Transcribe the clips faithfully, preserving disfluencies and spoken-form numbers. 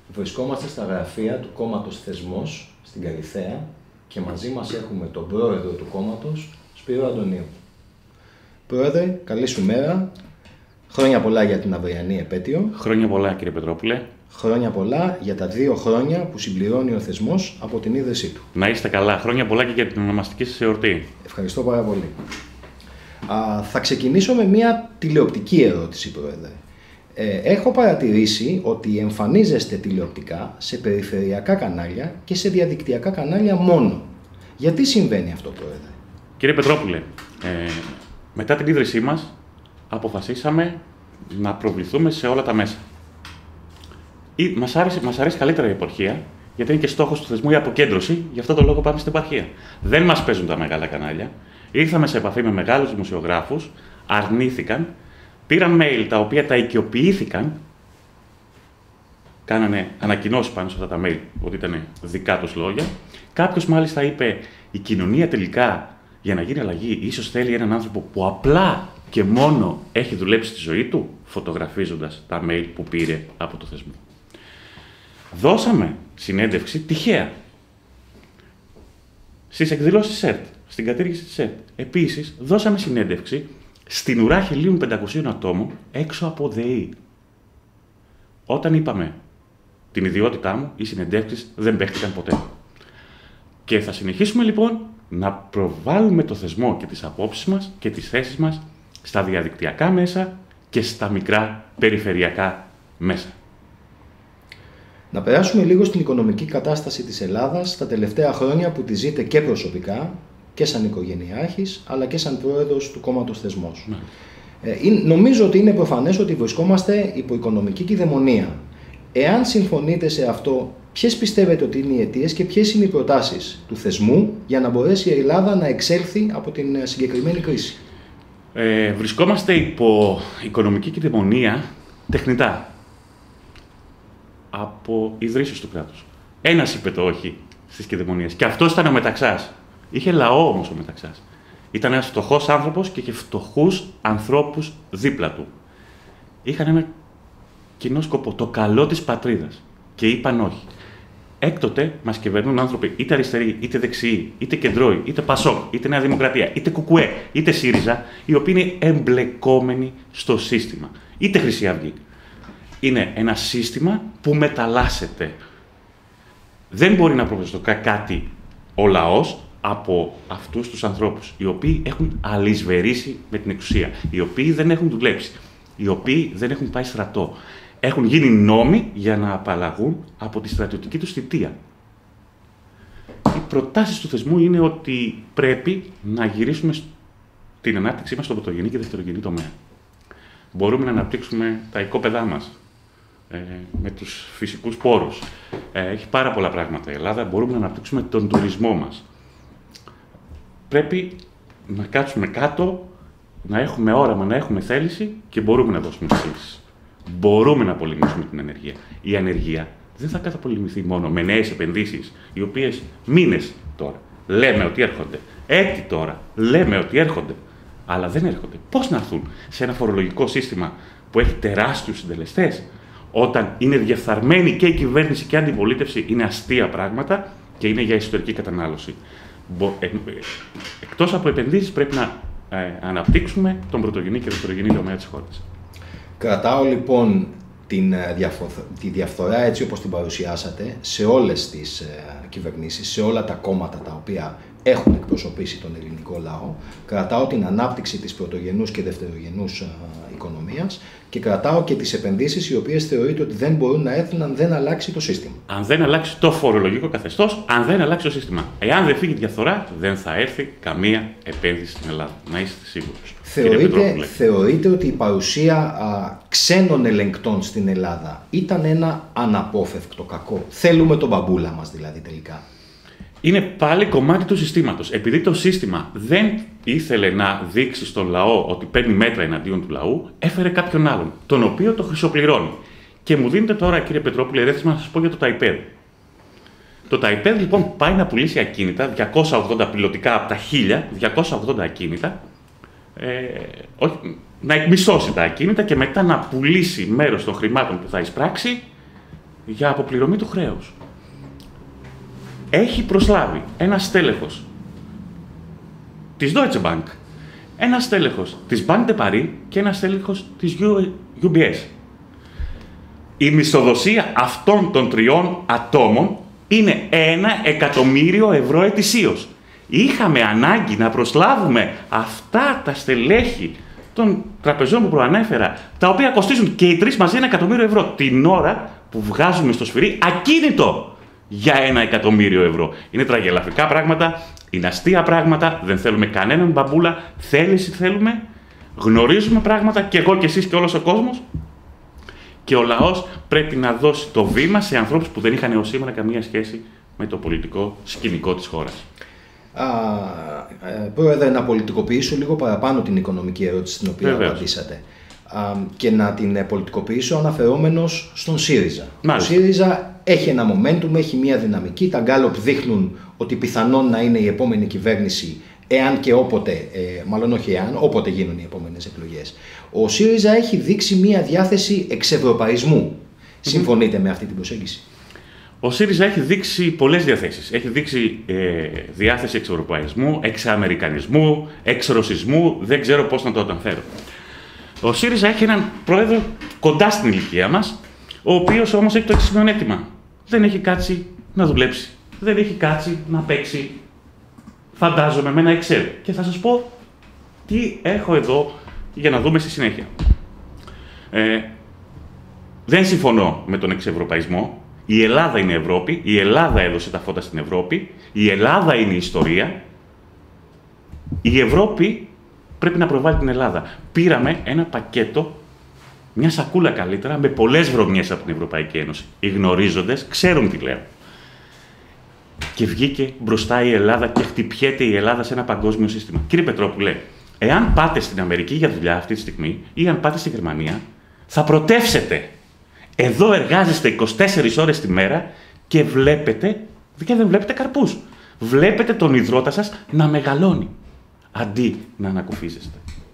Βρισκόμαστε στα γραφεία του κόμματος Θεσμός στην Καλιθέα και μαζί μας έχουμε τον πρόεδρο του κόμματος, Σπύρο Αντωνίου. Πρόεδρε, καλή σου μέρα. Χρόνια πολλά για την αυριανή επέτειο. Χρόνια πολλά, κύριε Πετρόπουλε. Χρόνια πολλά για τα δύο χρόνια που συμπληρώνει ο Θεσμός από την ίδρυσή του. Να είστε καλά. Χρόνια πολλά και για την ονομαστική σας εορτή. Ευχαριστώ πάρα πολύ. Α, θα ξεκινήσω με μια τηλεοπτική ερώτηση, Πρόεδρε. Ε, έχω παρατηρήσει ότι εμφανίζεστε τηλεοπτικά σε περιφερειακά κανάλια και σε διαδικτυακά κανάλια μόνο. Γιατί συμβαίνει αυτό, Πρόεδρε? Κύριε Πετρόπουλε, ε, μετά την ίδρυσή μας αποφασίσαμε να προβληθούμε σε όλα τα μέσα. Ή, μας, άρεσε, μας αρέσει καλύτερα η επαρχία, γιατί είναι και στόχος του θεσμού η αποκέντρωση, γι' αυτό το λόγο πάμε στην επαρχία. Δεν μας παίζουν τα μεγάλα κανάλια. Ήρθαμε σε επαφή με μεγάλους δημοσιογράφους, αρνήθηκαν, πήραν mail τα οποία τα οικειοποιήθηκαν, κάνανε ανακοινώσεις πάνω σε αυτά τα mail ότι ήταν δικά τους λόγια. Κάποιος μάλιστα είπε, η κοινωνία τελικά για να γίνει αλλαγή ίσως θέλει έναν άνθρωπο που απλά και μόνο έχει δουλέψει τη ζωή του, φωτογραφίζοντας τα mail που πήρε από το θεσμό. Δώσαμε συνέντευξη τυχαία στις εκδηλώσεις ΣΕΡΤ, στην κατήργηση της ΣΕΡΤ. Επίσης, δώσαμε συνέντευξη στην ουρά χίλια πεντακόσιων ατόμων έξω από ΔΕΗ. Όταν είπαμε την ιδιότητά μου, οι συνεντεύξεις δεν παίχτηκαν ποτέ. Και θα συνεχίσουμε λοιπόν να προβάλλουμε το θεσμό και τις απόψεις μας και τις θέσεις μας στα διαδικτυακά μέσα και στα μικρά περιφερειακά μέσα. Να περάσουμε λίγο στην οικονομική κατάσταση της Ελλάδας τα τελευταία χρόνια που τη ζείτε και προσωπικά και σαν οικογενειάρχης, αλλά και σαν πρόεδρος του κόμματος Θεσμός. Ναι. Ε, νομίζω ότι είναι προφανές ότι βρισκόμαστε υπό οικονομική κυδαιμονία. Εάν συμφωνείτε σε αυτό, ποιες πιστεύετε ότι είναι οι αιτίες και ποιες είναι οι προτάσεις του θεσμού για να μπορέσει η Ελλάδα να εξέλθει από την συγκεκριμένη κρίση? Ε, βρισκόμαστε υπό οικονομική κυδαιμονία τεχνητά από ιδρύσεις του κράτους. Ένας είπε το όχι στις κυδαιμονίες και αυτός ήταν ο Μεταξάς. Είχε λαό όμως ο Μεταξάς. Ήταν ένας φτωχός άνθρωπος και είχε φτωχούς ανθρώπους δίπλα του. Είχαν ένα κοινό σκοπό, το καλό της πατρίδας. Και είπαν όχι. Έκτοτε μας κυβερνούν άνθρωποι είτε αριστεροί, είτε δεξιοί, είτε κεντρώοι, είτε Πασόκ, είτε Νέα Δημοκρατία, είτε Κουκουέ, είτε ΣΥΡΙΖΑ, οι οποίοι είναι εμπλεκόμενοι στο σύστημα. Είτε Χρυσή Αυγή. Είναι ένα σύστημα που μεταλλάσσεται. Δεν μπορεί να προπληκτικά κάτι ο λαός από αυτούς τους ανθρώπους, οι οποίοι έχουν αλυσβερίσει με την εξουσία, οι οποίοι δεν έχουν δουλέψει, οι οποίοι δεν έχουν πάει στρατό. Έχουν γίνει νόμοι για να απαλλαγούν από τη στρατιωτική τους θητεία. Οι προτάσεις του θεσμού είναι ότι πρέπει να γυρίσουμε την ανάπτυξή μας στον πρωτογενή και δευτερογενή τομέα. Μπορούμε να αναπτύξουμε τα οικόπεδά μας ε, με τους φυσικούς πόρους. Ε, έχει πάρα πολλά πράγματα η Ελλάδα. Μπορούμε να αναπτύξουμε τον τουρισμό μας. Πρέπει να κάτσουμε κάτω, να έχουμε όραμα, να έχουμε θέληση και μπορούμε να δώσουμε τις λύσεις. Μπορούμε να πολεμήσουμε την ανεργία. Η ανεργία δεν θα καταπολεμηθεί μόνο με νέες επενδύσεις, οι οποίες μήνες τώρα λέμε ότι έρχονται, έτη τώρα λέμε ότι έρχονται, αλλά δεν έρχονται. Πώς να έρθουν σε ένα φορολογικό σύστημα που έχει τεράστιους συντελεστές, όταν είναι διεφθαρμένη και η κυβέρνηση και η αντιπολίτευση, είναι αστεία πράγματα και είναι για ιστορική κατανάλωση. Εκτός από επενδύσεις πρέπει να ε, αναπτύξουμε τον πρωτογενή και δευτερογενή τομέα της χώρας. Κρατάω λοιπόν την, τη διαφθορά έτσι όπως την παρουσιάσατε σε όλες τις ε, κυβερνήσεις, σε όλα τα κόμματα τα οποία έχουν εκπροσωπήσει τον ελληνικό λαό. Κρατάω την ανάπτυξη της πρωτογενούς και δευτερογενούς ε, οικονομίας και κρατάω και τις επενδύσεις οι οποίες θεωρείται ότι δεν μπορούν να έρθουν αν δεν αλλάξει το σύστημα. Αν δεν αλλάξει το φορολογικό καθεστώς, αν δεν αλλάξει το σύστημα. Εάν δεν φύγει η διαφθορά, δεν θα έρθει καμία επένδυση στην Ελλάδα. Να είστε σίγουροι. Θεωρείτε, θεωρείτε ότι η παρουσία α, ξένων ελεγκτών στην Ελλάδα ήταν ένα αναπόφευκτο κακό? Θέλουμε τον μπαμπούλα μας δηλαδή τελικά? Είναι πάλι κομμάτι του συστήματος. Επειδή το σύστημα δεν ήθελε να δείξει στον λαό ότι παίρνει μέτρα εναντίον του λαού, έφερε κάποιον άλλον, τον οποίο το χρυσοπληρώνει. Και μου δίνετε τώρα, κύριε Πετρόπουλε, ερέθισμα να σας πω για το ΤΑΙΠΕΔ. Το ΤΑΙΠΕΔ λοιπόν πάει να πουλήσει ακίνητα, διακόσια ογδόντα πιλωτικά από τα χίλια, διακόσια ογδόντα ακίνητα, ε, όχι, να εκμισώσει τα ακίνητα και μετά να πουλήσει μέρος των χρημάτων που θα εισπράξει για αποπληρωμή του χρέους. Έχει προσλάβει ένα στέλεχος της Deutsche Bank, ένα στέλεχος της Banque de Paris και ένα στέλεχος της γιου μπι ες. Η μισθοδοσία αυτών των τριών ατόμων είναι ένα εκατομμύριο ευρώ ετησίως. Είχαμε ανάγκη να προσλάβουμε αυτά τα στελέχη των τραπεζών που προανέφερα, τα οποία κοστίζουν και οι τρεις μαζί ένα εκατομμύριο ευρώ, την ώρα που βγάζουμε στο σφυρί ακίνητο για ένα εκατομμύριο ευρώ. Είναι τραγελαφικά πράγματα, είναι αστεία πράγματα, δεν θέλουμε κανέναν μπαμπούλα, θέληση θέλουμε, γνωρίζουμε πράγματα και εγώ και εσείς και όλος ο κόσμος, και ο λαός πρέπει να δώσει το βήμα σε ανθρώπους που δεν είχαν έως σήμερα καμία σχέση με το πολιτικό σκηνικό της χώρας. Α, ε, πρόεδρε, να πολιτικοποιήσω λίγο παραπάνω την οικονομική ερώτηση στην οποία Βεβαίως. απαντήσατε. Α, και να την πολιτικοποιήσω αναφερόμενος στον ΣΥΡΙΖΑ. Μάλιστα. Ο ΣΥΡΙΖΑ έχει ένα momentum, έχει μια δυναμική. Τα γκάλοπ δείχνουν ότι πιθανόν να είναι η επόμενη κυβέρνηση, εάν και όποτε, ε, μάλλον όχι εάν, όποτε γίνουν οι επόμενες εκλογές. Ο ΣΥΡΙΖΑ έχει δείξει μια διάθεση εξευρωπαϊσμού. Mm-hmm. Συμφωνείτε με αυτή την προσέγγιση? Ο ΣΥΡΙΖΑ έχει δείξει πολλές διαθέσεις. Έχει δείξει ε, διάθεση εξευρωπαϊσμού, εξαμερικανισμού, εξρωσισμού, δεν ξέρω πώς να το αναφέρω. Ο ΣΥΡΙΖΑ έχει έναν πρόεδρο κοντά στην ηλικία μας, ο οποίος όμως έχει το εξής μειονέκτημα. Δεν έχει κάτσει να δουλέψει. Δεν έχει κάτσει να παίξει, φαντάζομαι, με ένα Excel. Και θα σας πω τι έχω εδώ για να δούμε στη συνέχεια. Ε, δεν συμφωνώ με τον εξευρωπαϊσμό. Η Ελλάδα είναι Ευρώπη, η Ελλάδα έδωσε τα φώτα στην Ευρώπη, η Ελλάδα είναι η ιστορία. Η Ευρώπη πρέπει να προβάλλει την Ελλάδα. Πήραμε ένα πακέτο, μια σακούλα καλύτερα, με πολλές βρωμιές από την Ευρωπαϊκή Ένωση. Οι γνωρίζοντες ξέρουν τι λέω. Και βγήκε μπροστά η Ελλάδα και χτυπιέται η Ελλάδα σε ένα παγκόσμιο σύστημα. Κύριε Πετρόπουλε, εάν πάτε στην Αμερική για δουλειά αυτή τη στιγμή ή αν πάτε στη Γερμανία, θα πρωτεύσετε. Εδώ εργάζεστε είκοσι τέσσερις ώρες τη μέρα και βλέπετε, και δεν βλέπετε καρπούς. Βλέπετε τον υδρότα σας να μεγαλώνει, αντί να ανακουφίζεστε.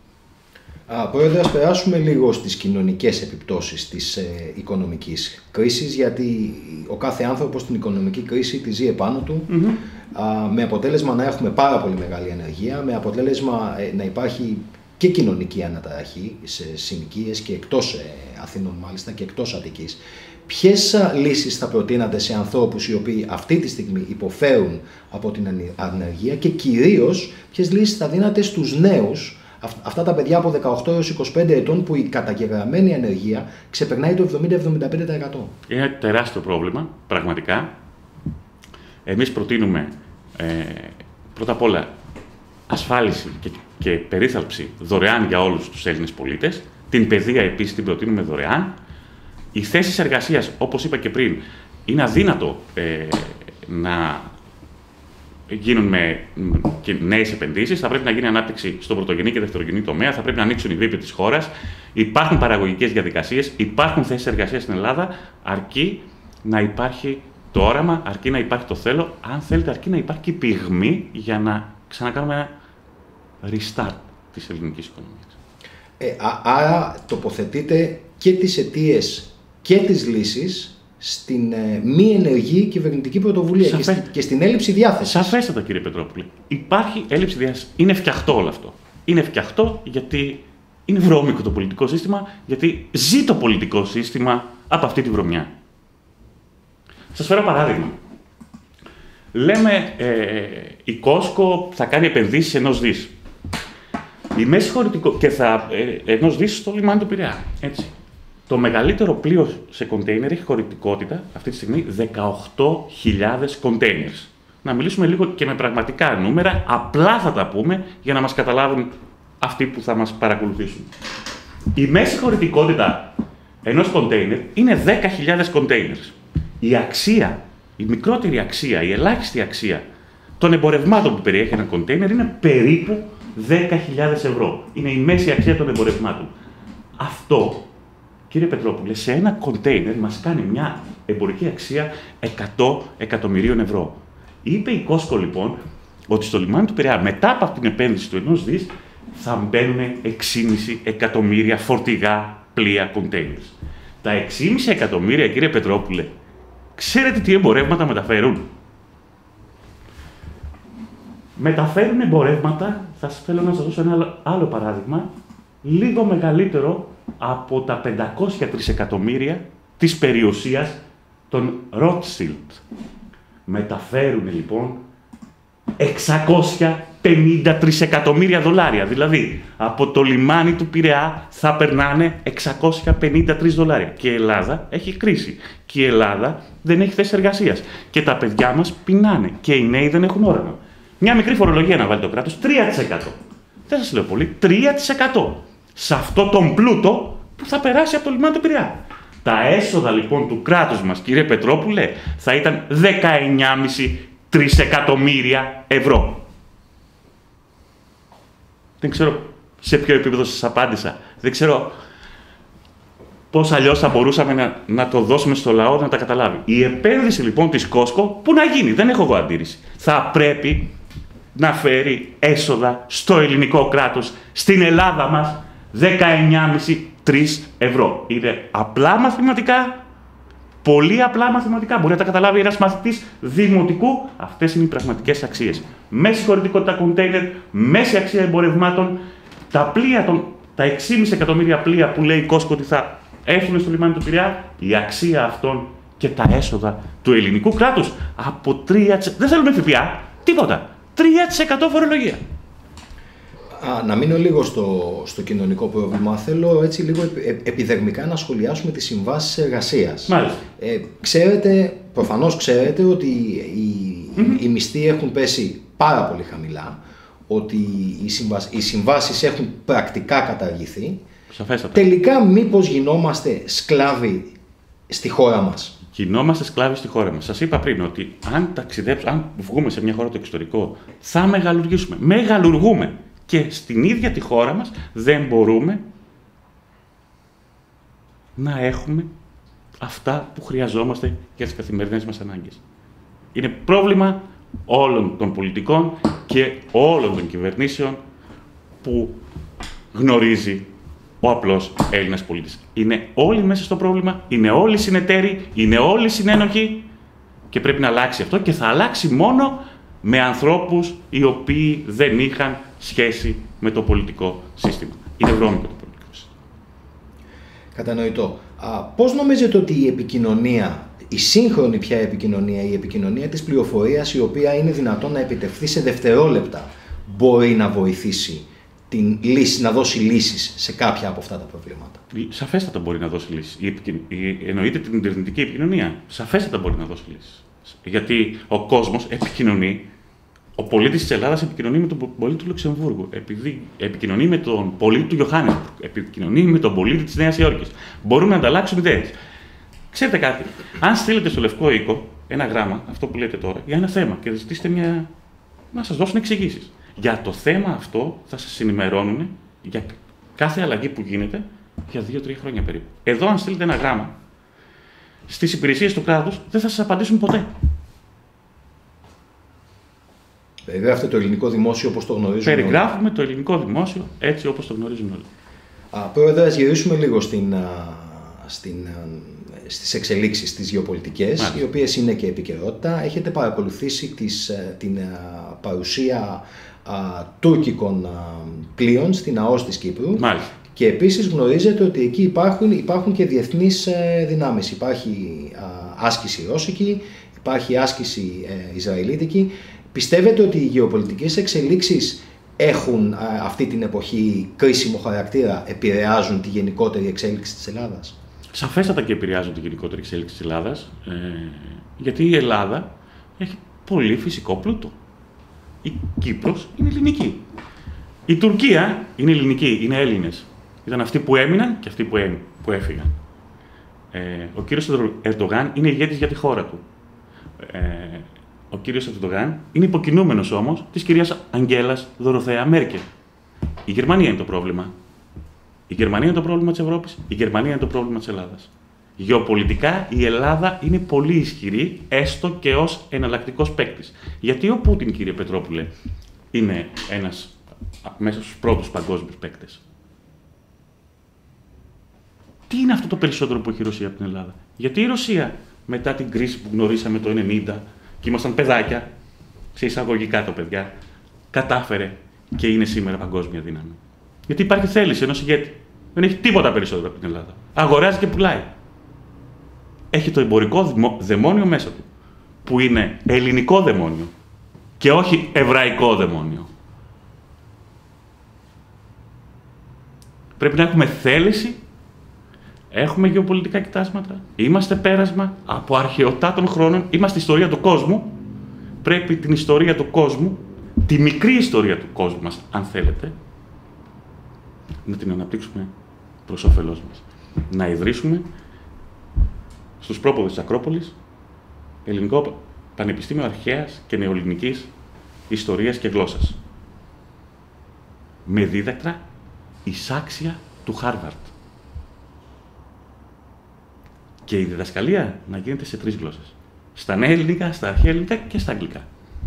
Α, πρόεδρε, ας περάσουμε λίγο στις κοινωνικές επιπτώσεις της ε, οικονομικής κρίσης, γιατί ο κάθε άνθρωπος την οικονομική κρίση τη ζει επάνω του, mm-hmm. α, με αποτέλεσμα να έχουμε πάρα πολύ μεγάλη ανεργία, με αποτέλεσμα ε, να υπάρχει και κοινωνική αναταραχή σε συνοικίες και εκτός ε, Αθήνων μάλιστα και εκτός Αττικής. Ποιες λύσεις θα προτείνατε σε ανθρώπους οι οποίοι αυτή τη στιγμή υποφέρουν από την ανεργία και κυρίως ποιες λύσεις θα δίνατε στους νέους, αυτά τα παιδιά από δεκαοκτώ έως είκοσι πέντε ετών που η καταγεγραμμένη ανεργία ξεπερνάει το εβδομήντα με εβδομήντα πέντε τοις εκατό. Είναι ένα τεράστιο πρόβλημα, πραγματικά. Εμείς προτείνουμε ε, πρώτα απ' όλα ασφάλιση και, και περίθαλψη δωρεάν για όλους τους Έλληνες πολίτες. Την παιδεία επίσης την προτείνουμε δωρεάν. Οι θέσεις εργασίας, όπως είπα και πριν, είναι αδύνατο ε, να γίνουν με νέες επενδύσεις. Θα πρέπει να γίνει ανάπτυξη στον πρωτογενή και δευτερογενή τομέα. Θα πρέπει να ανοίξουν οι βρύποι της χώρας. Υπάρχουν παραγωγικές διαδικασίες, υπάρχουν θέσεις εργασίας στην Ελλάδα, αρκεί να υπάρχει το όραμα, αρκεί να υπάρχει το θέλω, αν θέλετε, αρκεί να υπάρχει πυγμή για να ξανακάνουμε ένα restart της ελληνικής οικονομίας. Ε, άρα τοποθετείτε και τις αιτίες και τις λύσεις στην ε, μη ενεργή κυβερνητική πρωτοβουλία και, στη, και στην έλλειψη διάθεσης. Σαφέστατα, κύριε Πετρόπουλε. Υπάρχει έλλειψη διάθεσης. Είναι φτιαχτό όλο αυτό. Είναι φτιαχτό γιατί είναι βρώμικο το πολιτικό σύστημα, γιατί ζει το πολιτικό σύστημα από αυτή τη βρωμιά. Σας φέρω παράδειγμα. Λέμε ε, η Κόσκο θα κάνει επενδύσεις ενός δις. Η μέση χωρητικό και θα ε, ενός δις στο λιμάνι του Πειραιά. Έτσι. Το μεγαλύτερο πλοίο σε κοντέινερ έχει χωρητικότητα αυτή τη στιγμή δεκαοκτώ χιλιάδες κοντέινερς. Να μιλήσουμε λίγο και με πραγματικά νούμερα, απλά θα τα πούμε για να μας καταλάβουν αυτοί που θα μας παρακολουθήσουν. Η μέση χωρητικότητα ενός κοντέινερ είναι δέκα χιλιάδες κοντέινερς. Η αξία, η μικρότερη αξία, η ελάχιστη αξία των εμπορευμάτων που περιέχει ένα κοντέινερ είναι περίπου δέκα χιλιάδες ευρώ. Είναι η μέση αξία των εμπορευμάτων. Αυτό, κύριε Πετρόπουλε, σε ένα κοντέινερ μας κάνει μια εμπορική αξία εκατό εκατομμυρίων ευρώ. Είπε η Κόσκο λοιπόν ότι στο λιμάνι του Πειραιά μετά από την επένδυση του ενός δις θα μπαίνουν έξι κόμμα πέντε εκατομμύρια φορτηγά πλοία κοντέινερς. Τα έξι κόμμα πέντε εκατομμύρια, κύριε Πετρόπουλε, ξέρετε τι εμπορεύματα μεταφέρουν? Μεταφέρουν εμπορεύματα, θα σας θέλω να σας δώσω ένα άλλο, άλλο παράδειγμα, λίγο μεγαλύτερο από τα πεντακόσια τρισεκατομμύρια της περιουσίας των Rothschild. Μεταφέρουν λοιπόν εξακόσια πενήντα τρισεκατομμύρια δολάρια. Δηλαδή, από το λιμάνι του Πειραιά θα περνάνε εξακόσια πενήντα τρία δολάρια. Και η Ελλάδα έχει κρίση. Και η Ελλάδα δεν έχει θέσεις εργασίας. Και τα παιδιά μας πεινάνε. Και οι νέοι δεν έχουν όραμα. Μια μικρή φορολογία να βάλει το κράτος, τρία τοις εκατό. Δεν σας λέω πολύ, τρία τοις εκατό. Σε αυτό τον πλούτο που θα περάσει από το λιμάνι του Πειραιά. Τα έσοδα λοιπόν του κράτους μας, κύριε Πετρόπουλε, θα ήταν δεκαεννιά κόμμα πέντε τρισεκατομμύρια ευρώ. Δεν ξέρω σε ποιο επίπεδο σας απάντησα. Δεν ξέρω πώς αλλιώς θα μπορούσαμε να, να το δώσουμε στο λαό να τα καταλάβει. Η επένδυση λοιπόν της Κόσκο, που να γίνει, δεν έχω εγώ αντίρρηση, θα πρέπει να φέρει έσοδα στο ελληνικό κράτος, στην Ελλάδα μας, δεκαεννιά κόμμα πέντε τρεις ευρώ. Είναι απλά μαθηματικά, πολύ απλά μαθηματικά. Μπορεί να τα καταλάβει ένας μαθητής δημοτικού. Αυτές είναι οι πραγματικές αξίες. Μέση χωρητικότητα κοντέινερ, μέση αξία εμπορευμάτων, τα πλοία, των, τα έξι κόμμα πέντε εκατομμύρια πλοία που λέει η Κόσκο ότι θα έρθουν στο λιμάνι του Πειραιά, η αξία αυτών και τα έσοδα του ελληνικού κράτους από τρία τοις εκατό. Δεν θέλουμε ΦΠΑ, τίποτα. τρία τοις εκατό φορολογία. Α, να μείνω λίγο στο, στο κοινωνικό πρόβλημα. Θέλω έτσι λίγο επιδερμικά να σχολιάσουμε τις συμβάσεις εργασίας. Μάλιστα. Ε, ξέρετε, προφανώς ξέρετε ότι οι, mm-hmm. οι μισθοί έχουν πέσει πάρα πολύ χαμηλά, ότι οι, συμβάσεις, οι συμβάσεις έχουν πρακτικά καταργηθεί. Σαφέστατα. Τελικά μήπως γινόμαστε σκλάβοι στη χώρα μας? Γινόμαστε σκλάβοι στη χώρα μας. Σας είπα πριν ότι αν ταξιδέψουμε, αν βγούμε σε μια χώρα το εξωτερικό, θα μεγαλουργήσουμε. Μεγαλουργούμε. Και στην ίδια τη χώρα μας δεν μπορούμε να έχουμε αυτά που χρειαζόμαστε για τις καθημερινές μας ανάγκες. Είναι πρόβλημα όλων των πολιτικών και όλων των κυβερνήσεων που γνωρίζει ο απλός Έλληνας πολίτης. Είναι όλοι μέσα στο πρόβλημα, είναι όλοι συνεταίροι, είναι όλοι συνένοχοι και πρέπει να αλλάξει αυτό και θα αλλάξει μόνο με ανθρώπους οι οποίοι δεν είχαν σχέση με το πολιτικό σύστημα. Είναι βρώμικο το πολιτικό σύστημα. Κατανοητό. Α, πώς νομίζετε ότι η επικοινωνία, η σύγχρονη πια επικοινωνία, η επικοινωνία της πληροφορίας, η οποία είναι δυνατόν να επιτευχθεί σε δευτερόλεπτα, μπορεί να βοηθήσει την λύση, να δώσει λύσεις σε κάποια από αυτά τα προβλήματα? Σαφέστατα μπορεί να δώσει λύσεις. Η επικοι... η... Εννοείται την ιντερνετική επικοινωνία. Σαφέστατα μπορεί να δώσει λύσεις. Γιατί ο κόσμος επικοινωνεί. Ο πολίτης της Ελλάδας επικοινωνεί με τον πολίτη του Λουξεμβούργου, επειδή επικοινωνεί με τον πολίτη του Γιωχάννεσμπουργκ, επικοινωνεί με τον πολίτη της Νέας Υόρκης. Μπορούμε να ανταλλάξουμε ιδέες. Ξέρετε κάτι, αν στείλετε στο Λευκό Οίκο ένα γράμμα, αυτό που λέτε τώρα, για ένα θέμα και ζητήσετε μια... να σας δώσουν εξηγήσεις. Για το θέμα αυτό θα σας ενημερώνουν για κάθε αλλαγή που γίνεται για δύο τρία χρόνια περίπου. Εδώ, αν στείλετε ένα γράμμα στις υπηρεσίες του κράτους, δεν θα σας απαντήσουν ποτέ. Περιγράφετε το ελληνικό δημόσιο όπως το γνωρίζουμε όλοι. Περιγράφουμε το ελληνικό δημόσιο έτσι όπως το γνωρίζουν όλοι. Α, πρόεδρε, ας γυρίσουμε λίγο στην, στην, στις εξελίξεις τις γεωπολιτικές, Μάλιστα. οι οποίες είναι και επικαιρότητα. Έχετε παρακολουθήσει τις, την παρουσία α, τουρκικών α, πλοίων στην ΑΟΣ της Κύπρου. Μάλιστα. Και επίσης γνωρίζετε ότι εκεί υπάρχουν, υπάρχουν και διεθνείς ε, δυνάμεις. Υπάρχει α, άσκηση ρώσικη, υπάρχει άσκηση ε, ισραηλίτικη. Πιστεύετε ότι οι γεωπολιτικές εξελίξεις έχουν α, αυτή την εποχή κρίσιμο χαρακτήρα, επηρεάζουν τη γενικότερη εξέλιξη της Ελλάδας? Σαφέστατα και επηρεάζουν τη γενικότερη εξέλιξη της Ελλάδας, ε, γιατί η Ελλάδα έχει πολύ φυσικό πλούτο. Η Κύπρος είναι ελληνική. Η Τουρκία είναι ελληνική, είναι Έλληνες. Ήταν αυτοί που έμειναν και αυτοί που, έμει, που έφυγαν. Ε, ο κύριος Ερντογάν είναι ηγέτης για τη χώρα του. Ε, Ο κύριος Ερντογάν είναι υποκινούμενος όμως της κυρίας Αγγέλας Δωροθέα Μέρκελ. Η Γερμανία είναι το πρόβλημα. Η Γερμανία είναι το πρόβλημα της Ευρώπης. Η Γερμανία είναι το πρόβλημα της Ελλάδας. Γεωπολιτικά η Ελλάδα είναι πολύ ισχυρή, έστω και ως εναλλακτικός παίκτης. Γιατί ο Πούτιν, κύριε Πετρόπουλε, είναι ένας μέσα στους πρώτους παγκόσμιους παίκτες. Τι είναι αυτό το περισσότερο που έχει η Ρωσία από την Ελλάδα? Γιατί η Ρωσία, μετά την κρίση που γνωρίσαμε το ενενήντα και ήμασταν παιδάκια, σε εισαγωγικά το παιδιά, κατάφερε και είναι σήμερα παγκόσμια δύναμη? Γιατί υπάρχει θέληση ενός ηγέτη. Δεν έχει τίποτα περισσότερο από την Ελλάδα. Αγοράζει και πουλάει. Έχει το εμπορικό δαιμόνιο μέσα του, που είναι ελληνικό δαιμόνιο και όχι εβραϊκό δαιμόνιο. Πρέπει να έχουμε θέληση, έχουμε γεωπολιτικά κοιτάσματα, είμαστε πέρασμα από αρχαιοτά των χρόνων, είμαστε ιστορία του κόσμου. Πρέπει την ιστορία του κόσμου, τη μικρή ιστορία του κόσμου μας, αν θέλετε, να την αναπτύξουμε προς όφελός μας. Να ιδρύσουμε στους πρόποδες της Ακρόπολης Ελληνικό Πανεπιστήμιο Αρχαίας και Νεοελληνικής Ιστορίας και Γλώσσας. Με δίδακτρα εισάξια του Χάρβαρτ. Και η διδασκαλία να γίνεται σε τρεις γλώσσες. Στα νέα ελληνικά, στα αρχαία ελληνικά και στα αγγλικά.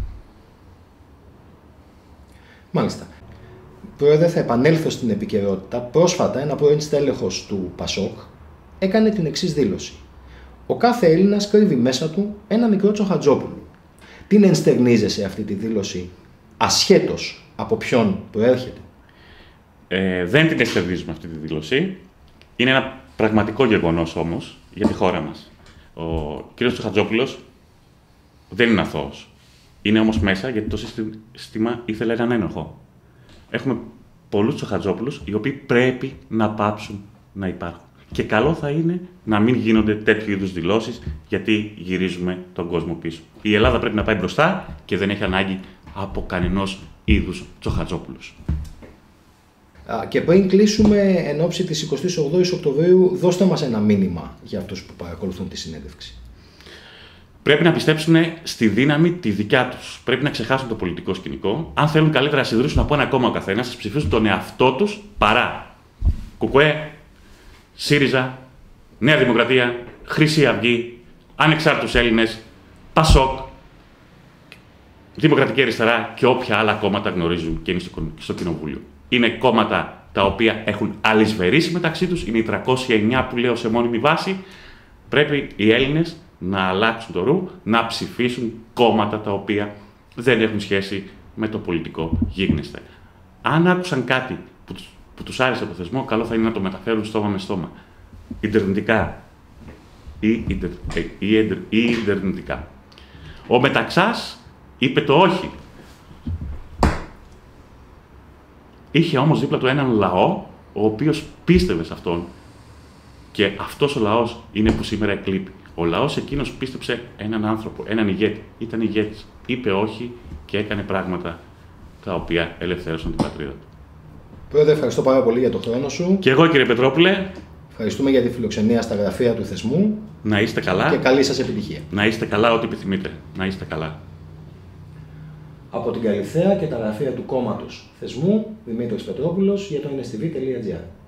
Μάλιστα. Πρόεδρε, θα επανέλθω στην επικαιρότητα. Πρόσφατα, ένα πρώην στέλεχος του Πασόκ έκανε την εξής δήλωση. Ο κάθε Έλληνας κρύβει μέσα του ένα μικρό Τσοχατζόπουλο. Την ενστερνίζεσαι αυτή τη δήλωση, ασχέτως από ποιον προέρχεται? Ε, δεν την ενστερνίζουμε αυτή τη δήλωση. Είναι ένα πραγματικό γεγονός όμως για τη χώρα μας. Ο κ. Τσοχατζόπουλος δεν είναι αθώος. Είναι όμως μέσα γιατί το σύστημα ήθελε έναν ένοχο. Έχουμε πολλούς Τσοχατζόπουλους οι οποίοι πρέπει να πάψουν να υπάρχουν. Και καλό θα είναι να μην γίνονται τέτοιου είδους δηλώσεις, γιατί γυρίζουμε τον κόσμο πίσω. Η Ελλάδα πρέπει να πάει μπροστά και δεν έχει ανάγκη από κανενός είδους Τσοχατζόπουλους. Και πριν κλείσουμε εν ώψη της εικοστής ογδόης Οκτωβρίου, δώστε μας ένα μήνυμα για αυτούς που παρακολουθούν τη συνέντευξη. Πρέπει να πιστέψουν στη δύναμη τη δικιά τους. Πρέπει να ξεχάσουν το πολιτικό σκηνικό. Αν θέλουν καλύτερα να συντηρήσουν από ένα κόμμα ο καθένας, να ψηφίσουν τον εαυτό τους παρά Κουκουέ, ΣΥΡΙΖΑ, Νέα Δημοκρατία, Χρυσή Αυγή, Ανεξάρτητους Έλληνες, Πασόκ, Δημοκρατική Αριστερά και όποια άλλα κόμματα γνωρίζουν και είναι στο Κοινοβούλιο. Είναι κόμματα τα οποία έχουν αλυσβερίσει μεταξύ τους, είναι οι τριακόσιοι εννιά που λέω σε μόνιμη βάση. Πρέπει οι Έλληνες να αλλάξουν το ρου, να ψηφίσουν κόμματα τα οποία δεν έχουν σχέση με το πολιτικό γίγνεσθε. Αν άκουσαν κάτι που, που τους άρεσε το θεσμό, καλό θα είναι να το μεταφέρουν στόμα με στόμα. Ιντερνετικά ή, ιντερ, ή, ιντερ, ή ιντερνετικά. Ο Μεταξάς είπε το όχι. Είχε όμως δίπλα του έναν λαό, ο οποίος πίστευε σε αυτόν. Και αυτός ο λαός είναι που σήμερα εκλείπει. Ο λαός εκείνος πίστεψε έναν άνθρωπο, έναν ηγέτη. Ήταν ηγέτης. Είπε όχι και έκανε πράγματα τα οποία ελευθέρωσαν την πατρίδα του. Πρόεδρε, ευχαριστώ πάρα πολύ για τον χρόνο σου. Και εγώ, κύριε Πετρόπουλε. Ευχαριστούμε για τη φιλοξενία στα γραφεία του θεσμού. Να είστε καλά. Και καλή σας επιτυχία. Να είστε καλά ό,τι επιθυμείτε. Να είστε καλά. Από την Καλιθέα και τα γραφεία του κόμματος θεσμού, Δημήτρης Πετρόπουλος για το ενεστιβι τελεία τζι άρ.